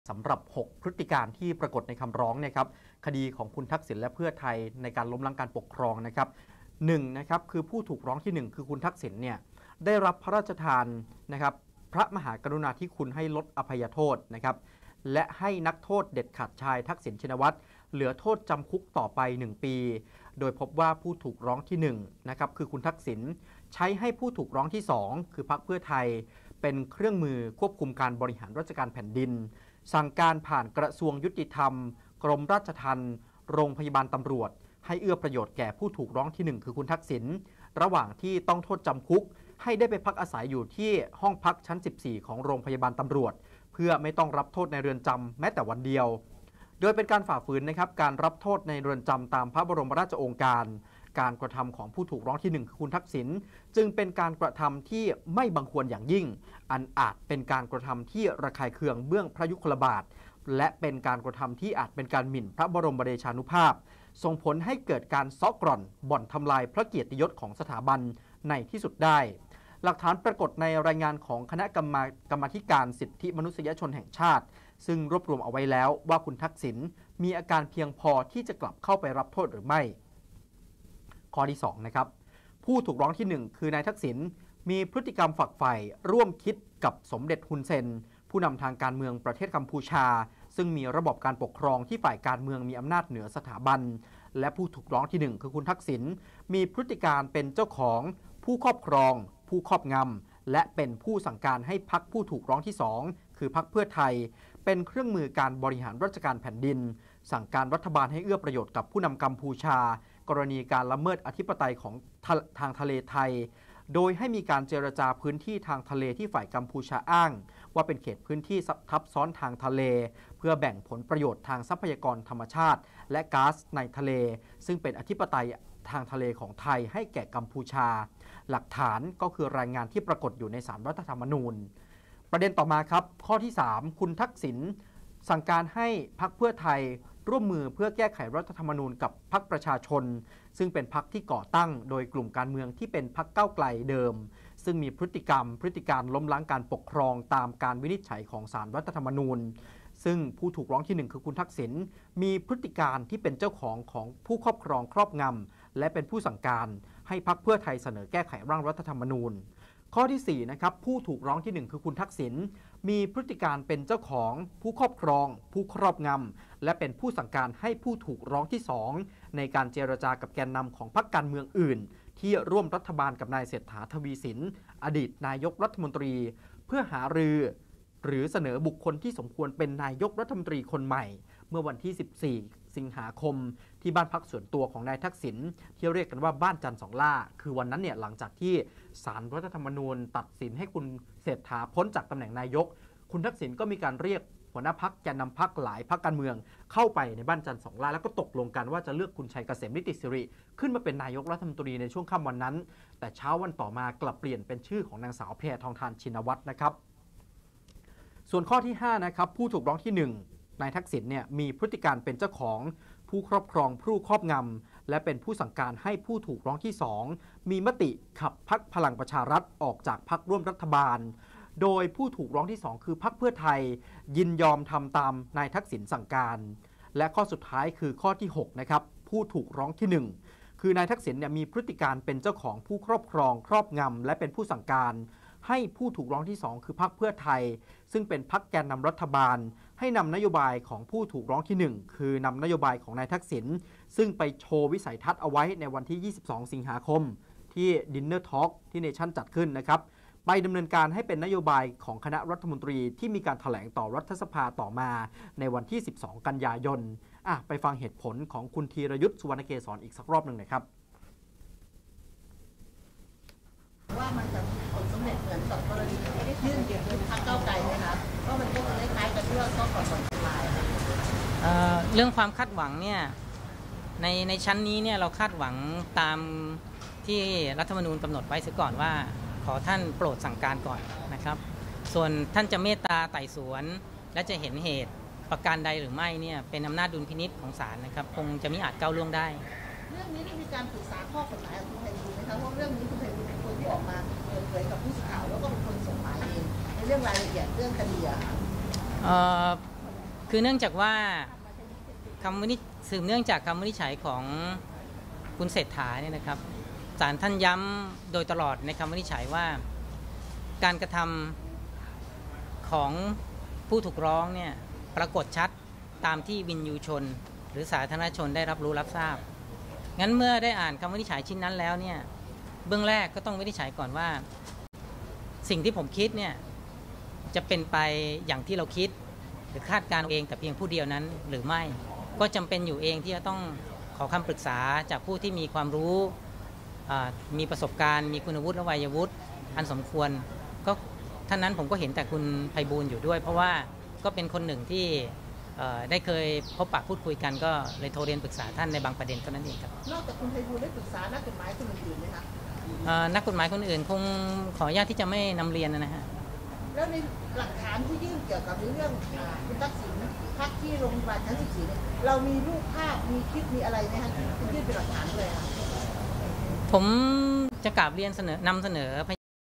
สำหรับ 6 พฤติการที่ปรากฏในคำร้องนะครับคดีของคุณทักษิณและเพื่อไทยในการล้มล้างการปกครองนะครับ1นะครับคือผู้ถูกร้องที่ 1คือคุณทักษิณเนี่ยได้รับพระราชทานนะครับพระมหากรุณาธิคุณให้ลดอภัยโทษนะครับและให้นักโทษเด็ดขาดชายทักษิณชินวัตรเหลือโทษจำคุกต่อไป1 ปีโดยพบว่าผู้ถูกร้องที่1นะครับคือคุณทักษิณใช้ให้ผู้ถูกร้องที่2คือพรรคเพื่อไทยเป็นเครื่องมือควบคุมการบริหารราชการแผ่นดินสั่งการผ่านกระทรวงยุติธรรมกรมราชทัณฑ์โรงพยาบาลตำรวจให้เอื้อประโยชน์แก่ผู้ถูกร้องที่1คือคุณทักษิณระหว่างที่ต้องโทษจำคุกให้ได้ไปพักอาศัยอยู่ที่ห้องพักชั้น14ของโรงพยาบาลตำรวจเพื่อไม่ต้องรับโทษในเรือนจำแม้แต่วันเดียวโดยเป็นการฝ่าฝืนนะครับการรับโทษในเรือนจำตามพระบรมราชโองการการกระทำของผู้ถูกร้องที่1คือคุณทักษิณจึงเป็นการกระทำที่ไม่บังควรอย่างยิ่งอันอาจเป็นการกระทำที่ระคายเคืองเบื้องพระยุคลบาทและเป็นการกระทำที่อาจเป็นการหมิ่นพระบรมเดชานุภาพส่งผลให้เกิดการซ้อกร่อนบ่อนทำลายพระเกียรติยศของสถาบันในที่สุดได้หลักฐานปรากฏในรายงานของคณะกรรมาธิการสิทธิมนุษยชนแห่งชาติซึ่งรวบรวมเอาไว้แล้วว่าคุณทักษิณมีอาการเพียงพอที่จะกลับเข้าไปรับโทษหรือไม่ข้อที่2นะครับผู้ถูกร้องที่1คือนายทักษิณมีพฤติกรรมฝักใฝ่ร่วมคิดกับสมเด็จฮุนเซนผู้นำทางการเมืองประเทศกัมพูชาซึ่งมีระบบการปกครองที่ฝ่ายการเมืองมีอำนาจเหนือสถาบันและผู้ถูกร้องที่1คือคุณทักษิณมีพฤติการเป็นเจ้าของผู้ครอบครองผู้ครอบงำและเป็นผู้สั่งการให้พรรคผู้ถูกร้องที่2คือพรรคเพื่อไทยเป็นเครื่องมือการบริหารราชการแผ่นดินสั่งการรัฐบาลให้เอื้อประโยชน์กับผู้นำกัมพูชากรณีการละเมิดอธิปไตยของทางทะเลไทยโดยให้มีการเจรจาพื้นที่ทางทะเลที่ฝ่ายกัมพูชาอ้างว่าเป็นเขตพื้นที่ทับซ้อนทางทะเลเพื่อแบ่งผลประโยชน์ทางทรัพยากรธรรมชาติและก๊าซในทะเลซึ่งเป็นอธิปไตยทางทะเลของไทยให้แก่กัมพูชาหลักฐานก็คือรายงานที่ปรากฏอยู่ในศาลรัฐธรรมนูญประเด็นต่อมาครับข้อที่3คุณทักษิณสั่งการให้พรรคเพื่อไทยร่วมมือเพื่อแก้ไขรัฐธรรมนูญกับพรรคประชาชนซึ่งเป็นพรรคที่ก่อตั้งโดยกลุ่มการเมืองที่เป็นพรรคก้าวไกลเดิมซึ่งมีพฤติการล้มล้างการปกครองตามการวินิจฉัยของศาลรัฐธรรมนูญซึ่งผู้ถูกร้องที่1คือคุณทักษิณมีพฤติการที่เป็นเจ้าของผู้ครอบครองครอบงำและเป็นผู้สั่งการให้พรรคเพื่อไทยเสนอแก้ไขร่างรัฐธรรมนูญข้อที่4นะครับผู้ถูกร้องที่1คือคุณทักษิณมีพฤติการเป็นเจ้าของผู้ครอบครองผู้ครอบงำและเป็นผู้สั่งการให้ผู้ถูกร้องที่2ในการเจรจากับแกนนำของพรรคการเมืองอื่นที่ร่วมรัฐบาลกับนายเศรษฐาทวีสินอดีตนายกรัฐมนตรีเพื่อหารือหรือเสนอบุคคลที่สมควรเป็นนายกรัฐมนตรีคนใหม่เมื่อวันที่14สิงหาคมที่บ้านพักส่วนตัวของนายทักษิณที่เรียกกันว่าบ้านจันทร์สองล่าคือวันนั้นเนี่ยหลังจากที่ศาลรัฐธรรมนูญตัดสินให้คุณเศรษฐาพ้นจากตำแหน่งนายกคุณทักษิณก็มีการเรียกหัวหน้าพรรคแกนนำพรรคหลายพรรคการเมืองเข้าไปในบ้านจันทร์สองล่าแล้วก็ตกลงกันว่าจะเลือกคุณชัยเกษมนิติสิริขึ้นมาเป็นนายกรัฐมนตรีในช่วงค่ำวันนั้นแต่เช้าวันต่อมากลับเปลี่ยนเป็นชื่อของนางสาวแพทองธารชินวัตรนะครับส่วนข้อที่5นะครับผู้ถูกร้องที่1นายทักษิณเนี่ยมีพฤติการเป็นเจ้าของผู้ครอบครองผู้ครอบงำและเป็นผู้สั่งการให้ผู้ถูกร้องที่2มีมติขับพรรคพลังประชารัฐออกจากพรรคร่วมรัฐบาลโดยผู้ถูกร้องที่2คือพรรคเพื่อไทยยินยอมทำตามนายทักษิณสั่งการและข้อสุดท้ายคือข้อที่6นะครับผู้ถูกร้องที่1คือนายทักษิณเนี่ยมีพฤติการเป็นเจ้าของผู้ครอบครองครอบงำและเป็นผู้สั่งการให้ผู้ถูกร้องที่2คือพรรคเพื่อไทยซึ่งเป็นพรรคแกนนำรัฐบาลให้นำนโยบายของผู้ถูกร้องที่1คือนำนโยบายของนายทักษิณซึ่งไปโชว์วิสัยทัศน์เอาไว้ในวันที่22สิงหาคมที่ Dinner Talk ที่เนชั่นจัดขึ้นนะครับไปดำเนินการให้เป็นนโยบายของคณะรัฐมนตรีที่มีการแถลงต่อรัฐสภาต่อมาในวันที่12กันยายนไปฟังเหตุผลของคุณธีรยุทธ สุวรรณเกษรอีกสักรอบหนึ่งนะครับว่ามันจะมีผลสำเร็จเหมือนกับกรณียื่นเกี่ยวกับพรรคก้าวไกลไหมคะเพราะมันก็จะคล้ายๆกับที่เราต้องก่อนวันสุดท้ายเรื่องความคาดหวังเนี่ยในชั้นนี้เนี่ยเราคาดหวังตามที่รัฐธรรมนูญกำหนดไว้เสียก่อนว่าขอท่านโปรดสั่งการก่อนนะครับส่วนท่านจะเมตตาไต่สวนและจะเห็นเหตุประการใดหรือไม่เนี่ยเป็นอำนาจดุลพินิจของศาลนะครับคงจะไม่อาจก้าวล่วงได้เรื่องนี้มีการปรึกษาข้อกฎหมายกับคุณไพบูลย์ไหมคะเพราะเรื่องนี้คุณไพบูลย์เป็นคนที่ออกมาเปิดเผยกับผู้สื่อข่าวแล้วก็เป็นคนส่งหมายเองในเรื่องรายละเอียดเรื่องคดีคือเนื่องจากว่าสืบเนื่องจากคำวินิจฉัยของคุณเศรษฐาเนี่ยนะครับศาลท่านย้ำโดยตลอดในคำวินิจฉัยว่าการกระทำของผู้ถูกร้องเนี่ยปรากฏชัดตามที่วินยูชนหรือสาธารณชนได้รับรู้รับทราบงั้นเมื่อได้อ่านคำวินิจฉัยชิ้นนั้นแล้วเนี่ยเบื้องแรกก็ต้องวินิจฉัยก่อนว่าสิ่งที่ผมคิดเนี่ยจะเป็นไปอย่างที่เราคิดหรือคาดการณ์เองแต่เพียงผู้เดียวนั้นหรือไม่ก็จำเป็นอยู่เองที่จะต้องขอคำปรึกษาจากผู้ที่มีความรู้มีประสบการณ์มีคุณวุฒิและวัยวุฒิอันสมควรก็ท่านนั้นผมก็เห็นแต่คุณไพบูลย์อยู่ด้วยเพราะว่าก็เป็นคนหนึ่งที่ได้เคยพบปะพูดคุยกันก็เลยโทรเรียนปรึกษาท่านในบางประเด็นเท่านั้นเองครับนอกจากคุณไพบูลย์ได้ปรึกษานักกฎหมายคนอื่นๆไหมคะนักกฎหมายคนอื่นคงขออนุญาตที่จะไม่นำเรียนนะฮะแล้วในหลักฐานที่ยื่นเกี่ยวกับเรื่องคุณทักษิณพักที่โรงพยาบาลชั้น14เนี่ยเรามีรูปภาพมีคลิปมีอะไรไหมคะที่ยื่นเป็นหลักฐานเลยคะผมจะกราบเรียนนำเสนอ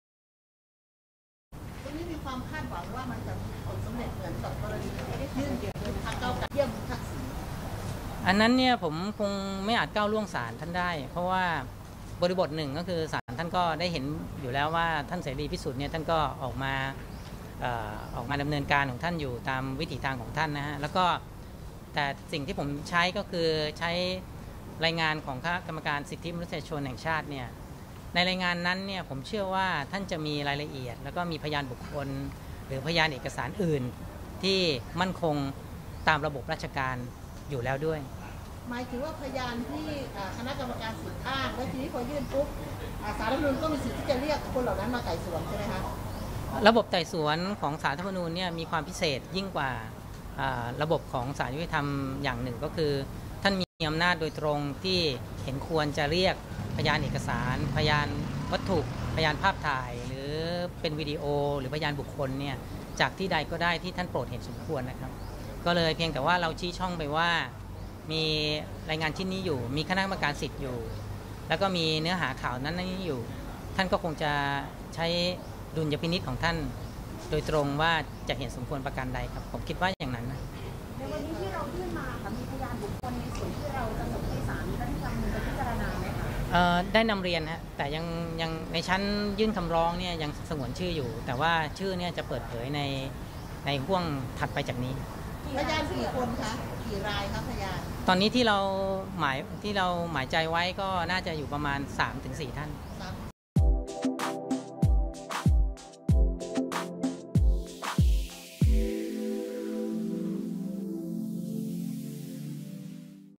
ตรงนี้มีความคาดหวังว่ามันจะมีผลสำเร็จเหมือนกับกรณียื่นเกี่ยวกับพรรคก้าวไกลเยี่ยมคุณทักษิณอันนั้นเนี่ยผมคงไม่อาจก้าวล่วงศาลท่านได้เพราะว่าบริบทหนึ่งก็คือศาลท่านก็ได้เห็นอยู่แล้วว่าท่านเสรีพิสุทธิ์เนี่ยท่านก็ออกมาดำเนินการของท่านอยู่ตามวิถีทางของท่านนะฮะแล้วก็แต่สิ่งที่ผมใช้ก็คือใช้รายงานของคณะกรรมการสิทธิมนุษยชนแห่งชาติเนี่ยในรายงานนั้นเนี่ยผมเชื่อว่าท่านจะมีรายละเอียดแล้วก็มีพยานบุคคลหรือพยานเอกสารอื่นที่มั่นคงตามระบบราชการอยู่แล้วด้วยหมายถึงว่าพยานที่คณะกรรมการสิทธิอ้างแล้วทีนี้พอยื่นปุ๊บศาลรัฐธรรมนูญก็มีสิทธิ์ที่จะเรียกคนเหล่านั้นมาไต่สวนใช่ไหมคะระบบไต่สวนของศาลรัฐธรรมนูญเนี่ยมีความพิเศษยิ่งกว่าระบบของศาลยุติธรรมอย่างหนึ่งก็คือท่านมีอำนาจโดยตรงที่เห็นควรจะเรียกพยานเอกสารพยานวัตถุพยานภาพถ่ายหรือเป็นวิดีโอหรือพยานบุคคลเนี่ยจากที่ใดก็ได้ที่ท่านโปรดเห็นสมควรนะครับก็เลยเพียงแต่ว่าเราชี้ช่องไปว่ามีรายงานชิ้นนี้อยู่มีคณะกรรมการสิทธิ์อยู่แล้วก็มีเนื้อหาข่าวนั้นนี่อยู่ท่านก็คงจะใช้ดุลยพินิจของท่านโดยตรงว่าจะเห็นสมควรประการใดครับผมคิดว่าอย่างนั้นนะในวันนี้ที่เรายื่นมาค่ะมีพยานบุคคลในส่วนที่เราจะส่งให้ศาลรัฐธรรมนูญพิจารณาไหมคะได้นำเรียนฮะแต่ยังในชั้นยื่นคำร้องเนี่ยยังสงวนชื่ออยู่แต่ว่าชื่อเนี่ยจะเปิดเผยในห่วงถัดไปจากนี้พยานกี่คนคะกี่รายคะพยานตอนนี้ที่เราหมายใจไว้ก็น่าจะอยู่ประมาณ 3-4 ท่าน